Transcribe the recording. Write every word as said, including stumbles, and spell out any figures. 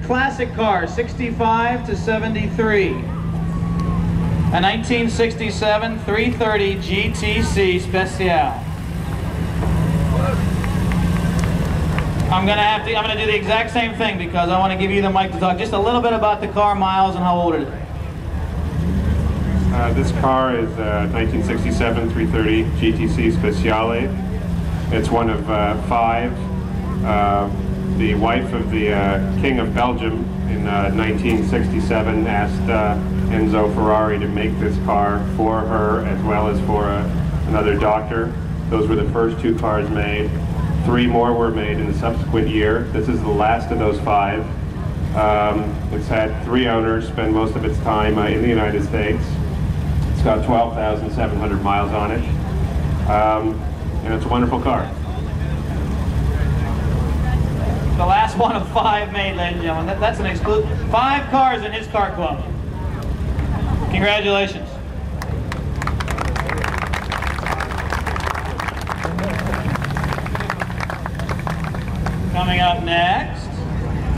classic car, sixty-five to seventy-three. A nineteen sixty-seven three thirty G T C Special. I'm gonna have to, I'm gonna do the exact same thing because I want to give you the mic to talk just a little bit about the car, miles, and how old it is. Uh, this car is a nineteen sixty-seven three thirty G T C Speciale. It's one of uh, five. Uh, the wife of the uh, King of Belgium in uh, nineteen sixty-seven asked uh, Enzo Ferrari to make this car for her as well as for uh, another doctor. Those were the first two cars made. Three more were made in the subsequent year. This is the last of those five. Um, it's had three owners, spend most of its time uh, in the United States. It's got twelve thousand seven hundred miles on it. Um, and it's a wonderful car. The last one of five made, ladies and gentlemen. That, that's an exclusive. Five cars in his car club. Congratulations. Coming up next.